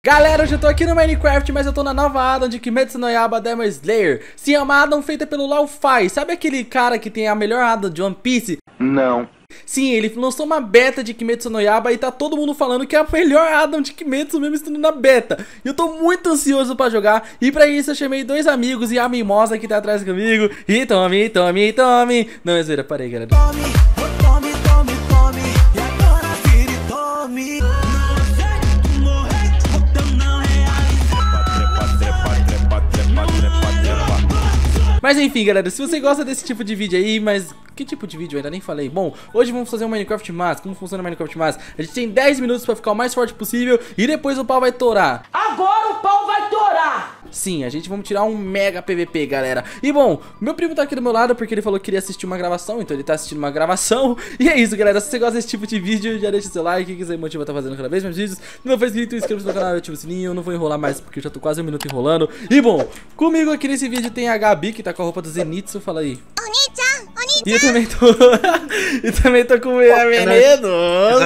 Galera, hoje eu tô aqui no Minecraft, mas eu tô na nova addon de Kimetsu no Yaiba Demon Slayer. Sim, é uma addon feita pelo Laufey. Sabe aquele cara que tem a melhor addon de One Piece? Não. Sim, ele lançou uma beta de Kimetsu no Yaiba e tá todo mundo falando que é a melhor addon de Kimetsu mesmo estando na beta. E eu tô muito ansioso pra jogar. E pra isso eu chamei dois amigos e a Mimosa que tá atrás comigo. E tome. Não, é zoeira, parei, galera. Tome, e agora vire tome. Mas enfim, galera, se você gosta desse tipo de vídeo aí, mas que tipo de vídeo? Eu ainda nem falei. Bom, hoje vamos fazer um Minecraft Mass. Como funciona o Minecraft Mass? A gente tem 10 minutos pra ficar o mais forte possível e depois o pau vai torar. Agora o pau vai torar. Sim, a gente vamos tirar um mega PVP, galera. E bom, meu primo tá aqui do meu lado porque ele falou que queria assistir uma gravação, então ele tá assistindo uma gravação. E é isso, galera, se você gosta desse tipo de vídeo, já deixa seu like, quem quiser motivar tá fazendo cada vez mais vídeos. Se não for inscrito, inscreva-se no canal e ativa o sininho. Eu não vou enrolar mais porque eu já tô quase um minuto enrolando. E bom, comigo aqui nesse vídeo tem a Gabi, que tá com a roupa do Zenitsu, fala aí. E eu também tô... e também tô com o venenoso.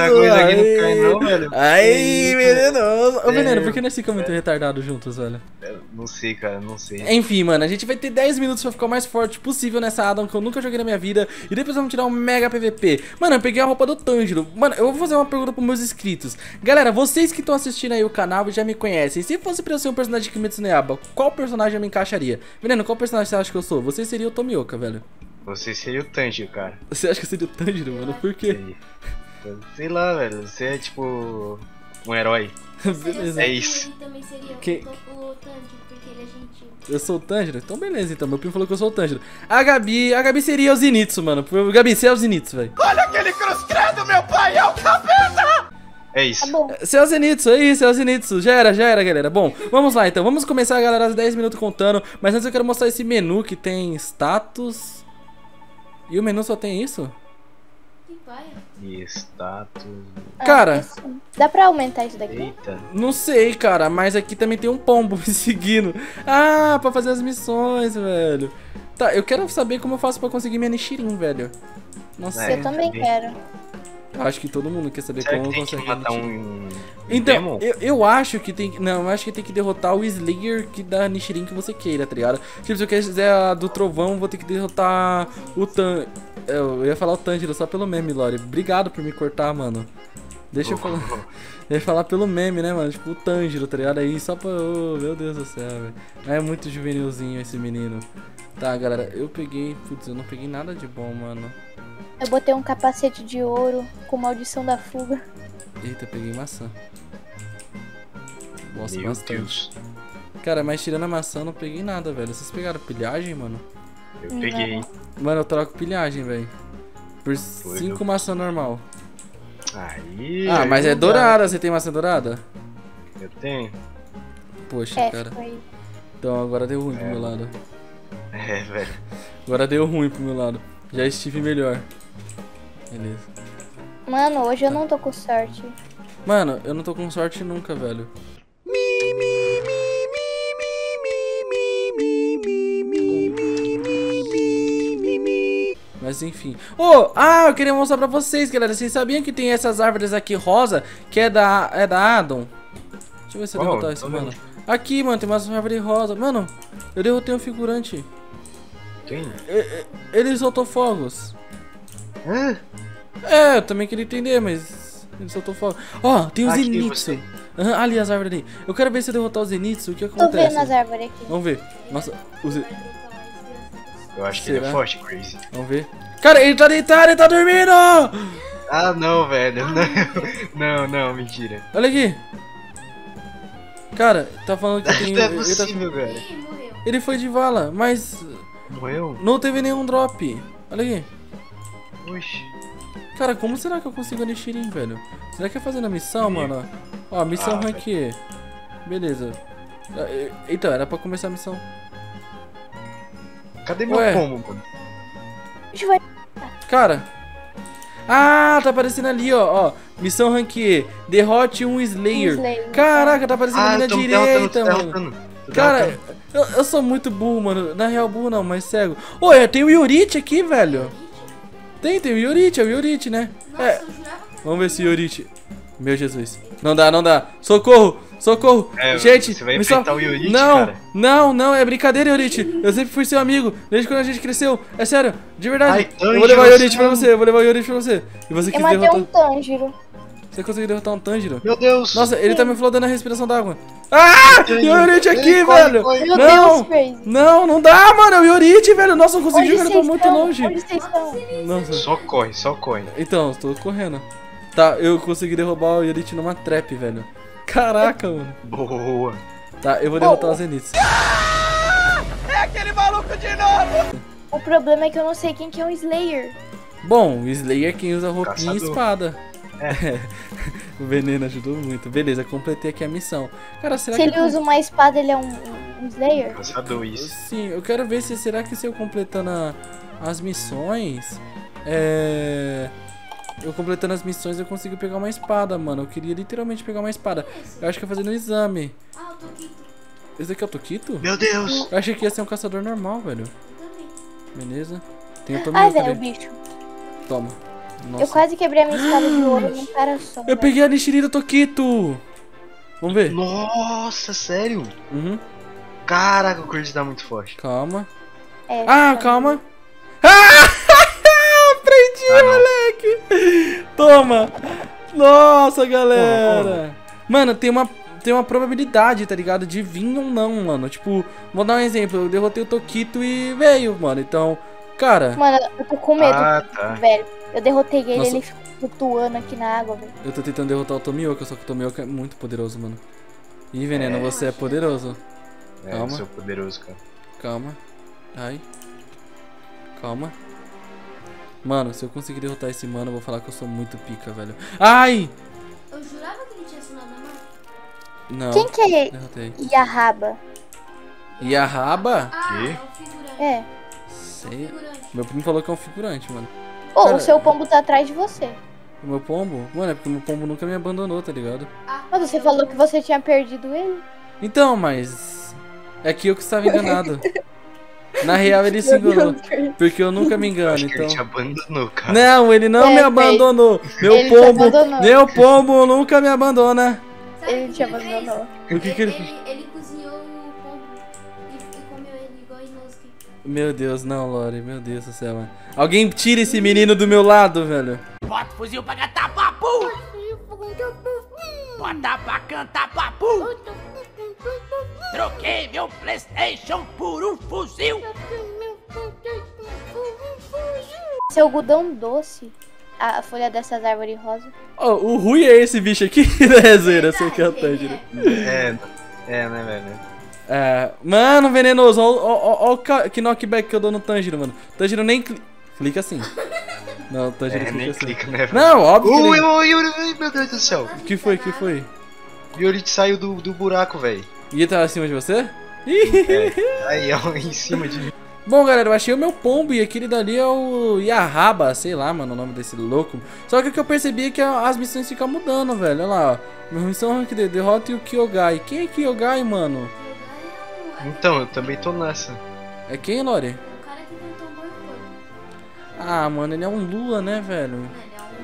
Aí, venenoso. Ô, veneno, por que nós ficamos muito retardados juntos, velho? Não sei, cara, não sei. Enfim, mano, a gente vai ter 10 minutos pra ficar o mais forte possível nessa addon que eu nunca joguei na minha vida. E depois vamos tirar um mega PVP. Mano, eu peguei a roupa do Tanjiro. Mano, eu vou fazer uma pergunta pros meus inscritos. Galera, vocês que estão assistindo aí o canal e já me conhecem, se fosse pra eu ser um personagem de Kimetsu no Yaiba, qual personagem eu me encaixaria? Veneno, qual personagem você acha que eu sou? Você seria o Tomioka, velho. Você seria o Tanjiro, cara. Você acha que eu seria o Tanjiro, mano? Por quê? Sei lá, velho. Você é tipo um herói. Beleza. É isso. Ele também seria Que- o Tanjiro, porque ele é gentil. Eu sou o Tanjiro? Então beleza, então. Meu primo falou que eu sou o Tanjiro. A Gabi seria o Zenitsu, mano. Gabi, você é o Zenitsu, velho. Olha aquele cruz credo, meu pai, é o capeta. É isso. Tá bom. Você é o Zenitsu, é isso, é o Zenitsu. Já era, galera. Bom, vamos lá então. Vamos começar, galera, às 10 minutos contando. Mas antes eu quero mostrar esse menu que tem status. E o menu só tem isso? Que paia. E status. Cara, Dá pra aumentar isso daqui? Eita. não sei, cara. Mas aqui também tem um pombo me seguindo. Ah, pra fazer as missões, velho. Tá, eu quero saber como eu faço pra conseguir minha Nichirin, velho. Nossa, É. Eu também também. quero. acho que todo mundo quer saber Será como que eu tem que consigo matar Nichirin. um Então, demon? eu acho que tem que... Não, eu acho que tem que derrotar o Slayer que dá Nichirin que você queira, tá ligado? Tipo, se eu quiser a do Trovão, vou ter que derrotar o Tan... Eu ia falar o Tanjiro só pelo meme, Lore. Obrigado por me cortar, mano. Deixa eu falar... Eu ia falar pelo meme, né, mano? Tipo, o Tanjiro, tá ligado? Aí só pra... Oh, meu Deus do céu, velho. É muito juvenilzinho esse menino. Tá, galera, eu peguei... Putz, eu não peguei nada de bom, mano. Eu botei um capacete de ouro com maldição da fuga. Eita, peguei maçã. Gosto Meu bastante. Deus. Cara, mas tirando a maçã, eu não peguei nada, velho. Vocês pegaram pilhagem, mano? Eu peguei, hein? Mano, eu troco pilhagem, velho. Por 5 maçã normal. Aí. Ah, mas é não dá. dourada. Você tem maçã dourada? Eu tenho. Poxa, É, cara. foi. Então agora deu ruim pro meu lado. É, velho. Agora deu ruim pro meu lado. Já estive melhor. Beleza. Mano, hoje eu não tô com sorte. Mano, eu não tô com sorte nunca, velho. Mas enfim. Eu queria mostrar pra vocês, galera. Vocês sabiam que tem essas árvores aqui rosa, que é da addon? Deixa eu ver se eu derrotar isso, mano. Aqui, mano, tem umas árvores rosa. Mano, eu derrotei um figurante. Quem? Ele soltou fogos. Hã? É, eu também queria entender, mas ele soltou fogos. Ó, tem o Aqui, Zenitsu. você. Aham, ali as árvores ali. Eu quero ver se eu derrotar o Zenitsu, o que Tô acontece? vendo as árvores aqui. Vamos ver. Nossa, Eu acho que ele Será? é forte, Crazy. vamos ver. Cara, ele tá deitado, ele tá dormindo! Ah, não, velho. Não, mentira. Olha aqui. Cara, tá falando que tem... Não é ele, tá- possível, velho. Ih, morreu. ele foi de vala, mas Morreu? não teve nenhum drop. Olha aqui. Oxi. Cara, como será que eu consigo a Nichirin, velho? Será que é fazendo a missão, mano? Ó, missão Ah, rank E. Beleza. Então, era pra começar a missão. Cadê meu Ué. combo, mano? Deixa eu ver. Cara. Ah, tá aparecendo ali, ó. Missão rank E. Derrote um Slayer. Slayer. Caraca, tá aparecendo ali na tô me direita, mano. derrotando. Tô Cara, derrotando. eu sou muito burro, mano. Na real, burro não, mas cego. Ô, tem o Yorichi aqui, velho. Tem o Yorichi, é o Yorichi, né? Nossa, É. eu jurava que Vamos ver se o Yorichi. Meu Jesus. Não dá, não dá. Socorro, socorro. Gente, você vai me enfrentar o Yorit, Não, cara. não, é brincadeira, Yorit. Eu sempre fui seu amigo, desde quando a gente cresceu. É sério, de verdade. Ai, Eu vou levar o Yorit pra Tanjiro, você, eu vou levar o Yorit pra você. E você Eu quis matei derrotar... um Tanjiro. Você conseguiu derrotar um Tanjiro? Meu Deus. Nossa, ele tá me flodando a respiração d'água. Ah! Yorit aqui, corre, velho! corre. Meu Não, Deus, Crazy. não dá, mano. É o Yorit, velho. Nossa, eu consegui Onde jogar, eu tô vocês muito estão? longe. Onde vocês estão? Nossa. Só corre, só corre. Então, tô correndo. Tá, eu consegui derrubar o Yorit numa trap, velho. Caraca, mano. Boa. Tá, eu vou derrotar os Zeniths. É aquele maluco de novo! O problema é que eu não sei quem que é o Slayer. Bom, o Slayer é quem usa roupinha e Caçador. espada. O veneno ajudou muito. Beleza, completei aqui a missão. Cara, será Se que... ele usa uma espada, ele é um Slayer? Caçador, isso. Sim, eu quero ver se... Será que se eu completando as missões... Eu completando as missões eu consigo pegar uma espada, mano. Eu queria literalmente pegar uma espada. Eu acho que é fazendo um exame. Ah, o Toquito. Esse aqui é o Toquito? Meu Deus. Eu achei que ia ser um caçador normal, velho. Beleza. Tem o Ai, Tomioka velho, o ali. bicho. Toma. Eu Nossa. quase quebrei a minha espada de ouro num cara só. Eu velho. peguei a Nishiri do Toquito. Vamos ver. Nossa, sério? Uhum. Caraca, o Crazy tá muito forte. Calma. É, Ah, tá. calma. Ah! Aprendi, Ah, não. moleque. Toma. Nossa, galera. Mano, tem uma probabilidade, tá ligado? De vir ou não, mano. Tipo, vou dar um exemplo. Eu derrotei o Toquito e veio, mano. Então, cara, Mano, eu tô com medo, Ah, tá. velho. Eu derrotei ele, Nossa. ele ficou flutuando aqui na água, velho. eu tô tentando derrotar o Tomioka, só que o Tomioka é muito poderoso, mano. Ih, Veneno, você é poderoso. É, Calma. eu sou poderoso, cara. Calma. Ai. Calma. Mano, se eu conseguir derrotar esse mano, eu vou falar que eu sou muito pica, velho. Ai! Eu jurava que ele tinha assinado a mão. Não. Quem que é Derrotei. Yahaba? E a raba? Ah, Quê? é o figurante. É. Sei. Figurante. Meu primo falou que é um figurante, mano. Ô, Cara, o seu pombo tá atrás de você. O meu pombo? Mano, é porque o meu pombo nunca me abandonou, tá ligado? Ah, Mas você falou que você tinha perdido ele. Então, mas... É que eu que estava enganado. Na real, ele se enganou. Porque eu nunca me engano, Acho que então... ele te abandonou, cara. Não, ele não É, me fez. abandonou. Meu Ele te pombo... abandonou. Meu pombo nunca me abandona. sabe Ele o te que ele fez? abandonou. O que que ele... Ele cozinhou o pombo e comeu ele igual a Inosuke. Meu Deus, não, Lore. Meu Deus do céu, mano. Alguém tira esse menino do meu lado, velho. Bota o fuzil pra cantar papu! Bota pra cantar papu! Troquei meu PlayStation por um fuzil! Seu algodão doce. A folha dessas árvores rosa. Ó, o Rui é esse bicho aqui, né, zoeira? Eu sei que é o Tanjiro. Né, velho? É, mano, venenoso, ó que knockback que eu dou no Tanjiro, mano. Tanjiro nem clica assim. Não, o Tanjiro clica Nem assim. clica, né, velho? Não, óbvio que Ui, ele... ui, ui, meu Deus do céu. Que foi, que foi? O Yorit saiu do buraco, velho. E ele tá acima de você? Aí, ó, em cima de mim. Bom, galera, eu achei o meu pombo e aquele dali é o Yahaba, sei lá, mano, o nome desse louco. Só que o que eu percebi é que as missões ficam mudando, velho. Olha lá, ó. Minha missão é que derrota o Kyogai. Quem é Kyogai, mano? Então, eu também tô nessa. É quem, Lore? O cara que tem tambor corpo. Ah, mano, ele é um Lua, né, velho? Ele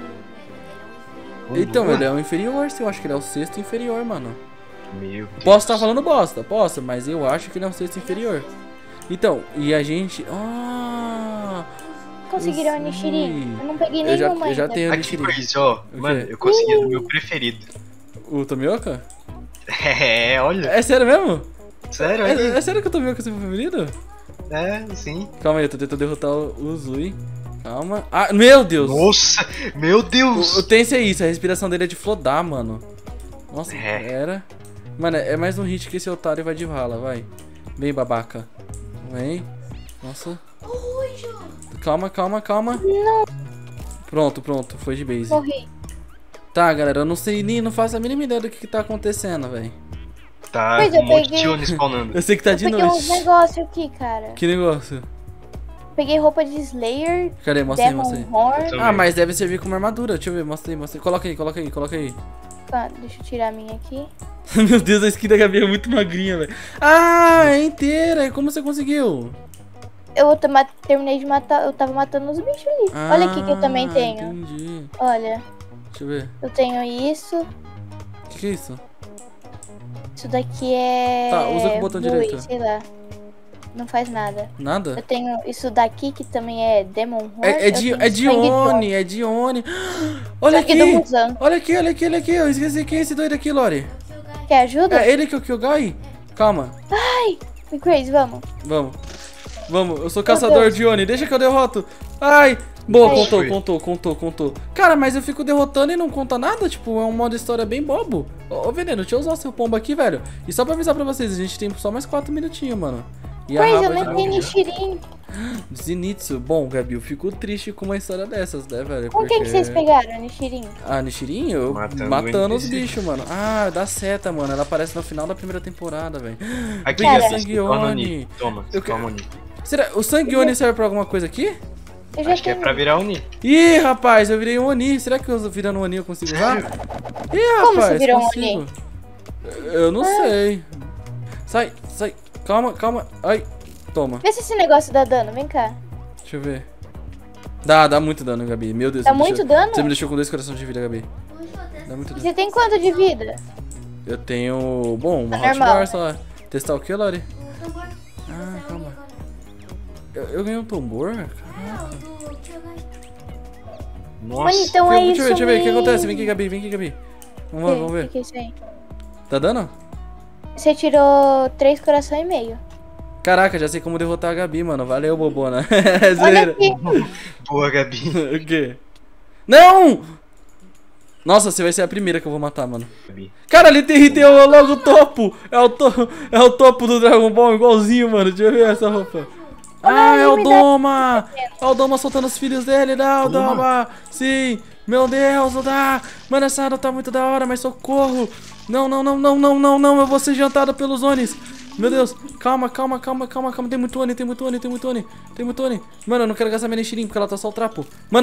é um inferior. Então, ele é um inferior, sim, eu acho que ele é o sexto inferior, mano. Meu Deus. Posso estar falando bosta, posso, mas eu acho que ele é um sexto inferior. Então, e a gente... Ah! Conseguiram a eu Nishiri? sei. Eu não peguei Eu nenhuma já ainda. tenho a Aqui, Nishiri. Crazy, ó. O Mano, quê? eu consegui o meu preferido. O Tomioka? É, olha. É sério mesmo? Sério, aí. É sério que o Tomioka é seu preferido? É, sim. Calma aí, eu tô tentando derrotar o Zui. Calma. Ah, meu Deus! Nossa, meu Deus. O Tense é isso, a respiração dele é de flodar, mano. Nossa, É. era. Mano, é mais um hit que esse otário vai de vala, vai. Vem, babaca. Vem. Nossa. Oi, João. Calma, calma, calma. Não. Pronto, foi de base. Morri. Tá, galera, eu não sei nem, não faço a mínima ideia do que tá acontecendo, velho. Tá, Pois eu um monte de peguei. Tione spawnando. Eu sei que tá de Eu peguei uns noite. negócios aqui, cara. Que negócio? Peguei roupa de Slayer, Cadê? Mostra aí, Demon mostra aí. Horn. também. Ah, mas deve servir como armadura. Deixa eu ver, mostra aí, mostra aí. Coloca aí, coloca aí, coloca aí. Tá, deixa eu tirar a minha aqui. Meu Deus, a skin da Gabi é muito magrinha, velho. Ah, é inteira. Como você conseguiu? Terminei de matar. Eu tava matando os bichos ali. Olha aqui que eu também tenho. Entendi. Olha. Deixa eu ver. Eu tenho isso. O que é isso? Isso daqui é... Tá, usa com o botão Bui, direito. sei lá. Não faz nada. Nada? Eu tenho isso daqui, que também é Demon Horn. É de Oni, é de Oni. Olha aqui! Sangue do Muzan. Olha aqui, olha aqui, olha aqui. Eu esqueci quem é esse doido aqui, Lori. Quer ajuda? É ele que é o Kyugai? Calma. Me Crazy, vamos. Vamos. Vamos, eu sou caçador de Oni. Deixa que eu derroto. Ai! Boa, Ai. contou. Cara, mas eu fico derrotando e não conta nada. Tipo, é um modo história bem bobo. Ô, Veneno, deixa eu usar o seu pombo aqui, velho. E só pra avisar pra vocês, a gente tem só mais 4 minutinhos, mano. E a Crazy, eu raba não tenho Nichirin. Zenitsu. Bom, Gabi, eu fico triste com uma história dessas, né, velho? Com quem que vocês pegaram, Nichirin? Ah, Nichirin? Eu matando os bichos, mano. Ah, dá seta, mano. Ela aparece no final da primeira temporada, velho. Aqui, Briga Cara. Sanguione. Toma, Eu toma Oni. Será o Sanguione serve pra alguma coisa aqui? Eu já Acho que é tenho. pra virar Oni. Ih, rapaz, eu virei um Oni. Será que eu virando um Oni eu consigo usar? Ih, Como rapaz, você virou um consigo. Eu não sei. Sai. Calma. Ai, toma. Vê se esse negócio dá dano, vem cá. Deixa eu ver. Dá muito dano, Gabi. Meu Deus. Dá você me muito deixou- dano? Você me deixou com 2 corações de vida, Gabi. Dá muito dano. Você tem quanto de vida? Eu tenho... Bom, uma Tá Hot normal. Bar só. Testar o que, Lori? Ah, calma. Eu ganhei um tambor? Caraca. Nossa. Mano, então é isso Deixa eu ver. O que mesmo. acontece? Vem aqui, Gabi. Vamos ver. O que é isso aí? Tá dando? Você tirou 3 corações e meio. Caraca, já sei como derrotar a Gabi, mano. Valeu, bobona. Olha Zoeira. aqui. Boa, Gabi. O quê? Não! Nossa, você vai ser a primeira que eu vou matar, mano. Gabi. Cara, ele derreteu logo o topo. É o topo do Dragon Ball, igualzinho, mano. Deixa eu ver essa roupa. Ah, é o me dá- Doma! É o Doma soltando os filhos dele. Dá o Doma! Sim! Meu Deus, não dá! Mano, essa área tá muito da hora, mas socorro! Não, eu vou ser jantado pelos Onis! Meu Deus! Calma. Tem muito Oni. Mano, eu não quero gastar minha Nichirin porque ela tá só o trapo. Mano,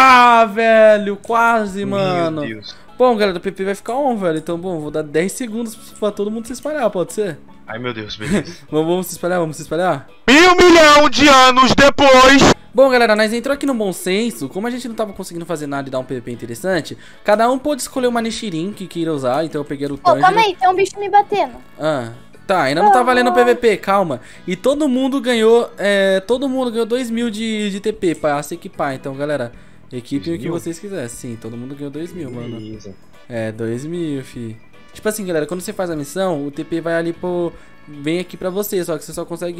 velho! Quase, mano! Meu Deus. Bom, galera, o PP vai ficar on, velho. Então, bom, vou dar 10 segundos pra todo mundo se espalhar, pode ser? Ai, meu Deus, beleza. Vamos se espalhar? 1.000 milhão de anos depois. Bom, galera, nós entrou aqui no bom senso. Como a gente não tava conseguindo fazer nada e dar um PVP interessante, cada um pôde escolher uma Nichirin que queira usar. Então eu peguei o Pô, calma Tanjiro. aí, tem um bicho me batendo. Ah, tá, ainda não tá valendo o PVP, calma. E todo mundo ganhou 2.000 de TP pra se equipar. Então, galera, equipem o que 2.000? vocês quiserem. Sim, todo mundo ganhou 2.000, mano. Beleza. É, 2.000, fi. Tipo assim, galera, quando você faz a missão, o TP vai ali pro... Vem aqui pra você, só que você só consegue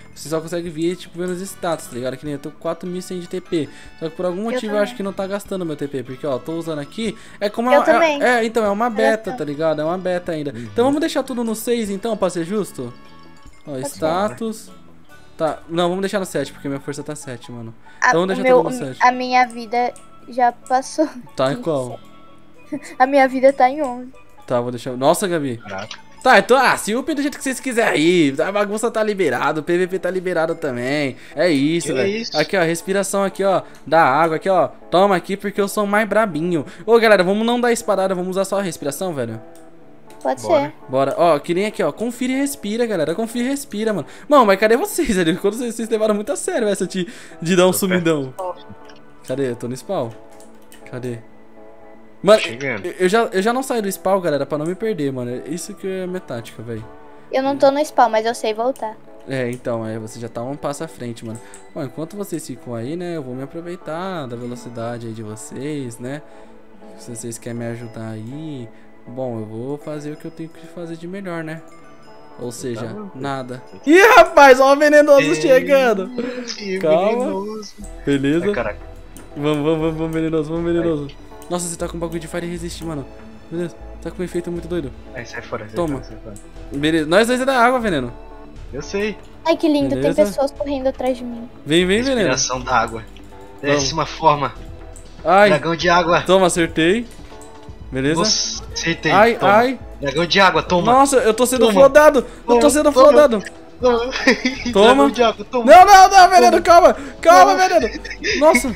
vir, tipo, vendo os status, tá ligado? Que nem eu tô com 4.100 de TP. Só que por algum motivo eu também. acho que não tá gastando meu TP, porque, ó, tô usando aqui. É como Eu também. então, é uma beta, tá ligado? É uma beta ainda. Então vamos deixar tudo no 6, então, pra ser justo? Ó, status... Tá, não, vamos deixar no 7, porque minha força tá 7, mano. Então vamos deixar tudo no 7. A minha vida já passou. Tá em qual? A minha vida tá em 11. Tá, vou deixar... Nossa, Gabi. Caraca. Tá, então, se upem do jeito que vocês quiserem aí. A bagunça tá liberada, o PVP tá liberado também. É isso, Que velho. isso? Aqui, ó, respiração aqui, ó, da água aqui, ó. Toma aqui porque eu sou mais brabinho. Ô, galera, vamos não dar espadada, vamos usar só a respiração, velho. Pode Bora. ser. Bora, ó, que nem aqui, ó, confira e respira, galera. Confira e respira, mano. Mano, mas cadê vocês, ali? Quando vocês levaram muito a sério essa de dar um sumidão. Cadê? Eu tô no spawn. Cadê? Mano, Chegando. eu já não saio do spawn, galera, pra não me perder, mano. Isso que é a minha tática, velho. Eu não tô no spawn, mas eu sei voltar. É, então, você já tá um passo à frente, mano. Bom, enquanto vocês ficam aí, né, eu vou me aproveitar da velocidade aí de vocês, né. Se vocês querem me ajudar aí, bom, eu vou fazer o que eu tenho que fazer de melhor, né. Ou seja, nada. Ih, rapaz, ó o venenoso chegando. Calma. Venenoso. Beleza? Ai, caraca. Vamos, venenoso. Nossa, você tá com um bagulho de Fire Resist, mano. Meu Deus, tá com um efeito muito doido. Ai, sai fora, sai Toma. fora, sai fora. Beleza, nós dois é da água, veneno. Eu sei. Ai, que lindo, Beleza. tem pessoas correndo atrás de mim. Vem, veneno. Respiração da água. Vamos. 10ª forma. Ai, Dragão de água. toma, acertei. Beleza? Nossa, acertei. Ai, Toma. ai. Dragão de água, toma. Nossa, eu tô sendo Toma. flodado. Eu tô Toma, sendo toma. flodado. Toma. Toma. Dragão de água, toma. Não, veneno, calma. Calma, veneno. Nossa,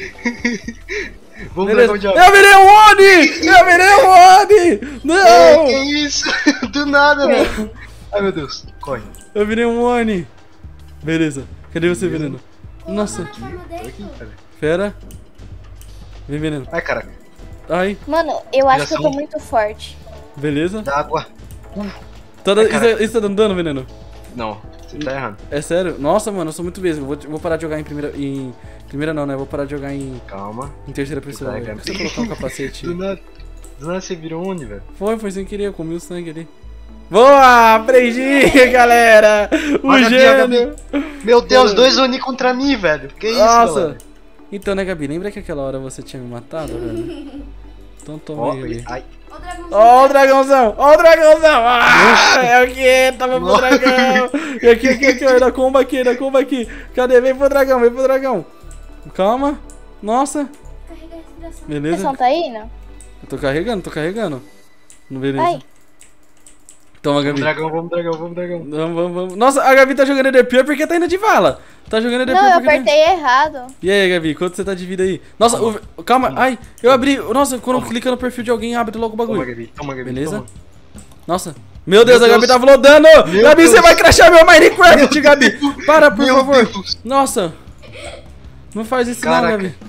Vamos, beleza. dragão de água. Eu virei um Oni! Eu virei um Oni! Não! Que isso? Do nada, velho. Ai, meu Deus. Corre. Eu virei um Oni. Beleza. Cadê você, veneno? Nossa, Tô aqui, cara. pera. Vem, veneno. Ai, caraca. Ai, Mano, eu acho que eu tô Respiração. muito forte. beleza. D'água. Isso tá dando dano, veneno? Não, você tá errando. É sério? Nossa, mano, eu sou muito vesgo. Vou parar de jogar em primeira. Em primeira não, né? Vou parar de jogar em Calma. terceira pessoa. Vai, velho. Gabi. Por que você colocar um capacete? Do nada você virou onde, velho? Foi sem querer, eu comi o sangue ali. Boa! Aprendi, galera! O Olha, gênio! Meu Deus, 2 Oni contra mim, velho. Que isso, Nossa! galera? Então, né, Gabi? Lembra que aquela hora você tinha me matado, velho? Então toma Ó, aí, Gabi. ai. Ó o dragãozinho. Ó o dragãozão! Ó o dragãozão! Ah, é o que? Tava pro dragão! E aqui, ainda comba aqui. Cadê? Vem pro dragão. Calma. Nossa. Carrega a respiração. O Beleza? pessoal tá indo? Eu tô carregando. Não, beleza. Ai. Toma, Gabi. Vamos, dragão. Vamos. Nossa, a Gabi tá jogando EDP é porque tá indo de vala. Tá jogando EDP Não, eu porque tá... apertei errado. E aí, Gabi, quanto você tá de vida aí? Nossa, calma. Ai, eu abri... Nossa, quando clica no perfil de alguém, abre logo o bagulho. Toma, Gabi. Beleza? Toma. Nossa. Meu Deus, Meu a Gabi Deus. tá flodando! Meu Gabi, Deus. você vai crashar meu Minecraft, Gabi! Para, por Meu favor! Deus. Nossa! Não faz isso não, Caraca. Gabi.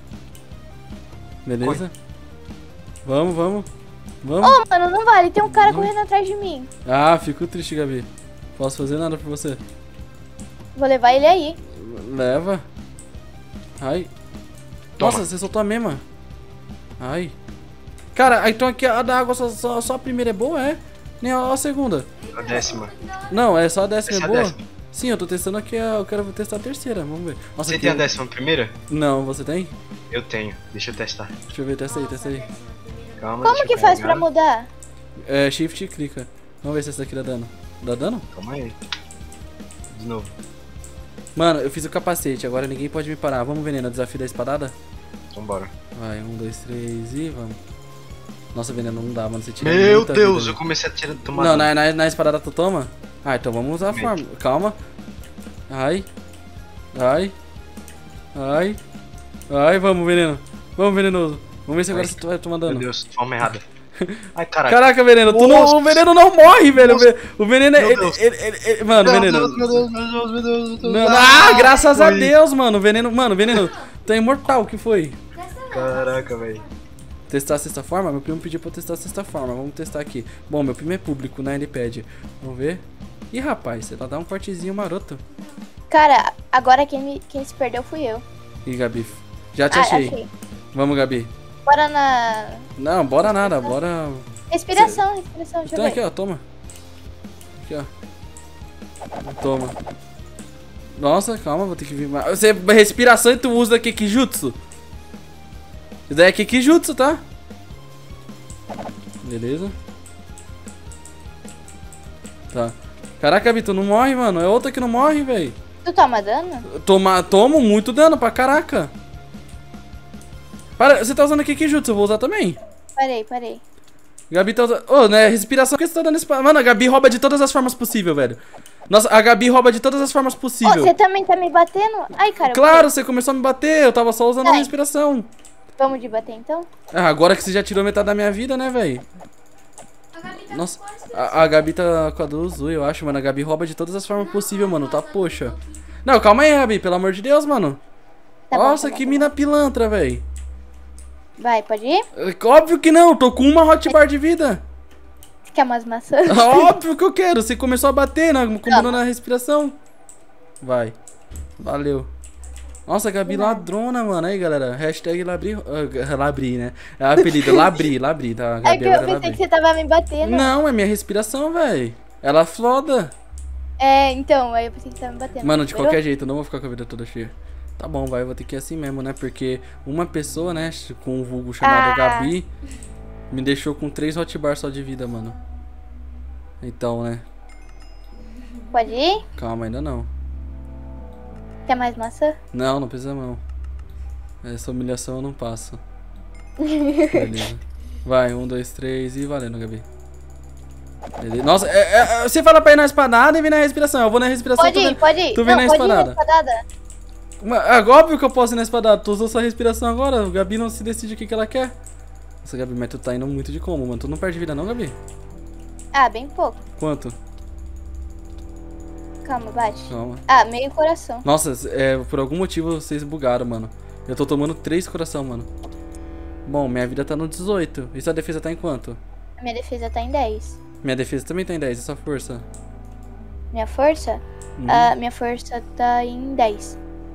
Beleza? Vamos. Ô, mano, não vale. Tem um cara correndo atrás de mim. Ah, fico triste, Gabi. Posso fazer nada por você. Vou levar ele aí. Leva. Ai. Toma. Nossa, você soltou a mesma. Ai. Cara, então aqui a da água só a primeira é boa, é? Nem a segunda. A 10ª. Não, é só a décima Essa é é a boa? 10ª. Sim, eu tô testando aqui, eu quero testar a terceira, vamos ver. Nossa, Você aqui tem a eu- 11ª? Não, você tem? Eu tenho. Deixa eu testar. Deixa eu ver, testa aí. Calma, Como deixa que eu faz carregar. pra mudar? É, shift e clica. Vamos ver se essa daqui dá dano. Dá dano? Calma aí. De novo. Mano, eu fiz o capacete, agora ninguém pode me parar. Vamos, Veneno, desafio da espadada? Vambora. Vai, 1, 2, 3 e vamos. Nossa, Veneno, não dá, mano, você tira Meu muita Deus, vida eu comecei a tirar tomar. Não, dano. na espadada tu toma? Ah, então vamos usar a Mente. forma. Calma. Ai, vamos, Veneno. Vamos, Venenoso. Vamos ver se agora Ai. você vai tomar Meu dano. Deus, forma errada. Ai, caraca. Caraca, Veneno, Nossa. o Veneno não morre, velho. Nossa. O Veneno é... Meu Deus. Mano, Veneno... Meu Deus. Não, graças a Foi. Deus, mano. Veneno, tu é imortal, o que foi? Caraca, velho. Testar a sexta forma? Meu primo pediu pra eu testar a sexta forma. Vamos testar aqui. Bom, meu primo é público, né? Ele pede. Vamos ver. Ih, rapaz, ela dá um cortezinho maroto. Cara, agora quem se perdeu fui eu. Ih, Gabi, já te achei. Achei. Vamos, Gabi. Bora na... Não, bora nada, bora... Respiração, deixa eu Então ver. aqui, ó, toma. Aqui, ó. Toma. Nossa, calma, vou ter que vir mais. Você, respiração e tu usa Kikijutsu? Isso daí é Kikijutsu, tá? Beleza. Tá. Caraca, Gabi, tu não morre, mano. É outra que não morre, velho. Tu toma dano? Tomo muito dano pra caraca. Para, você tá usando Kikijutsu, eu vou usar também. Parei. Gabi tá usando... Ô, né, respiração, por que você tá dando esse... Mano, a Gabi rouba de todas as formas possíveis, velho. Nossa, a Gabi rouba de todas as formas Ô, possíveis. você também tá me batendo? Ai, cara. Claro, você começou a me bater, eu tava só usando a Ai. respiração. Vamos de bater então? Ah, agora que você já tirou metade da minha vida, né, velho? A Gabi tá Nossa, com qual respiração? a Gabi tá com a do Uzui, eu acho, mano. A Gabi rouba de todas as formas possíveis, mano, tá, poxa. Não, calma aí, Gabi, pelo amor de Deus, mano. Tá bom, Nossa, tá bom, que tá mina pilantra, velho. Vai, pode ir? Óbvio que não, tô com uma hotbar de vida. Você quer umas maçãs? Óbvio que eu quero, você começou a bater, né? Combinou na respiração. Vai. Valeu. Nossa, Gabi ladrona, mano. Aí, galera. Hashtag Labri. Labri, né? É o apelido. Labri, tá? É Gabi que eu agora é pensei Labri. que você tava me batendo. Não, é minha respiração, velho. Ela floda. É, então, aí eu pensei que você tava me batendo. Mano, de Liberou? qualquer jeito, eu não vou ficar com a vida toda cheia. Tá bom, vai, eu vou ter que ir assim mesmo, né? Porque uma pessoa, né, com um vulgo chamado Ah. Gabi, me deixou com 3 hotbar só de vida, mano. Então, né? Pode ir? Calma, ainda não. Quer mais maçã? Não, não precisa não. Essa humilhação eu não passo. Beleza. Vai, 1, 2, 3 e valendo, Gabi. Beleza. Nossa, você fala pra ir na espadada e vir na respiração. Eu vou na respiração. Pode ir, pode ir. Tu vem Não, na pode ir espadada. espadada. Óbvio que eu posso ir na espadada. Tu usou sua respiração agora. O Gabi não se decide o que ela quer. Nossa, Gabi, mas tu tá indo muito de como, mano? Tu não perde vida não, Gabi? Ah, bem pouco. Quanto? Calma, bate. Calma. Ah, meio coração. Nossa, por algum motivo vocês bugaram, mano. Eu tô tomando 3 coração, mano. Bom, minha vida tá no 18. E sua defesa tá em quanto? A minha defesa tá em 10. Minha defesa também tá em 10. E sua força? Minha força? Minha força tá em 10.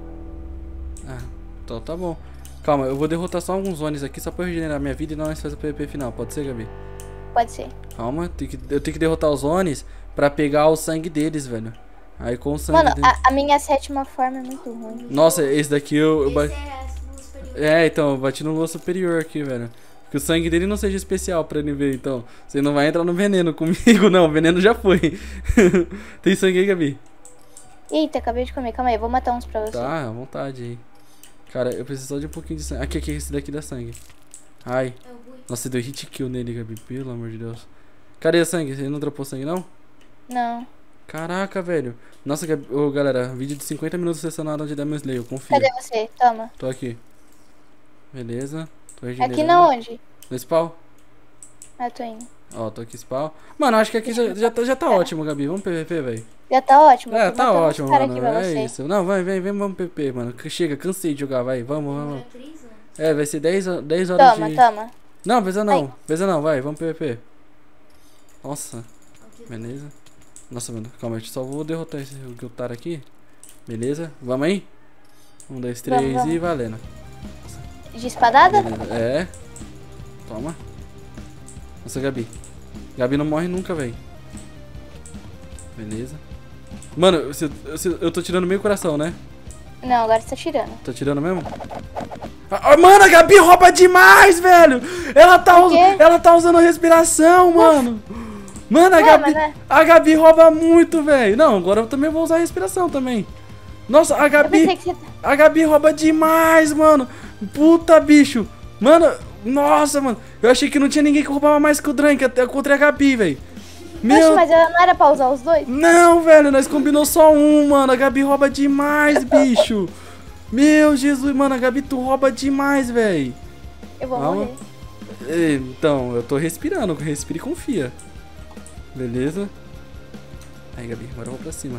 Ah, então tá bom. Calma, eu vou derrotar só alguns zones aqui só pra eu regenerar minha vida e nós faz o PVP final. Pode ser, Gabi? Pode ser. Calma, eu tenho que derrotar os zones pra pegar o sangue deles, velho. Aí com o sangue Mano, deles... a minha 7ª forma é muito ruim. Nossa, esse daqui eu Esse bati... é a lua superior. É, então, eu bati no lua superior aqui, velho. Que o sangue dele não seja especial pra ele ver, então. Você não vai entrar no veneno comigo, não. O veneno já foi. Tem sangue aí, Gabi? Eita, acabei de comer. Calma aí, eu vou matar uns pra você. Tá, à vontade aí. Cara, eu preciso só de um pouquinho de sangue. Aqui, esse daqui dá sangue. Ai. É o Rui. Nossa, você deu hit kill nele, Gabi. Pelo amor de Deus. Cadê o sangue? Você não dropou sangue, não? Não. Caraca, velho. Nossa, Gabi... Ô, galera, vídeo de 50 minutos selecionado onde Demon Slayer, confia. Cadê você? Toma. Tô aqui. Beleza. Tô regenerando. Aqui na onde? No spawn. Ah, tô indo. Ó, tô aqui spawn. Mano, acho que aqui já tá ótimo, Gabi. Vamos PVP, velho. Já tá ótimo. É, tô tá matando ótimo, uns cara mano. aqui pra É você. isso. Não, vem, vamos PVP, mano. Chega, cansei de jogar, vai. Vamos. Demora 3 anos. É, vai ser 10 horas Toma, de... toma. Não, precisa não. Ai. Precisa não, vai. Vamos PVP. Nossa. Beleza. Nossa, mano. Calma, eu só vou derrotar esse Gyutaro aqui. Beleza. Vamos aí? 1, 2, 3 Vamos. e valendo. De espadada? Beleza. É. Toma. Nossa, Gabi. Gabi não morre nunca, velho. Beleza. Mano, eu tô tirando meio coração, né? Não, agora você tá tirando. Tô tirando mesmo? Mano, a Gabi rouba demais, velho! Ela quê? tá usando respiração, mano! Mano, a Gabi rouba muito, velho! Não, agora eu também vou usar respiração também. Nossa, a Eu pensei Gabi... que você... A Gabi rouba demais, mano! Puta, bicho! Mano, nossa, mano! Eu achei que não tinha ninguém que roubava mais que o Drank até contra a Gabi, velho! Oxe, mas ela não era pra usar os dois? Não, velho, nós combinou só um, mano. A Gabi rouba demais, bicho. Meu Jesus, mano, a Gabi tu rouba demais, velho. Eu vou Calma. morrer. Então, eu tô respirando, respira e confia. Beleza. Aí, Gabi, agora eu vou pra cima.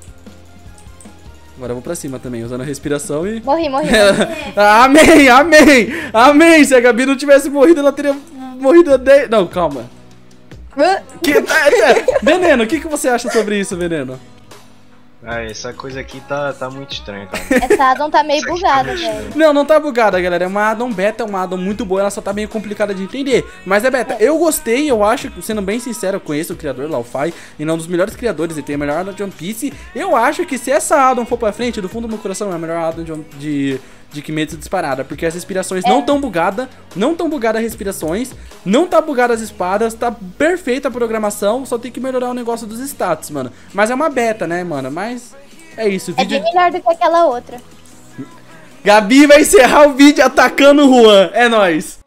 Agora eu vou pra cima também, usando a respiração e... Morri. Amém. Se a Gabi não tivesse morrido, ela teria morrido a 10... Não, calma. Veneno, o que você acha sobre isso, Veneno? Ah, essa coisa aqui tá muito estranha, cara. Essa addon tá meio Isso aqui bugada, tá muito velho. Não tá bugada, galera. É uma addon beta, é uma addon muito boa. Ela só tá meio complicada de entender. Mas é beta. Eu gostei, eu acho, sendo bem sincero, eu conheço o criador, Laufey, e não um dos melhores criadores, ele tem a melhor addon de One Piece. Eu acho que se essa addon for pra frente, do fundo do meu coração, é a melhor addon de Kimetsu disparada. Porque as respirações não tão bugadas, as respirações, não tá bugada as espadas, tá perfeita a programação, só tem que melhorar o negócio dos status, mano. Mas é uma beta, né, mano? Mas é isso. O É vídeo... bem melhor do que aquela outra. Gabi vai encerrar o vídeo atacando o Juan. É nóis.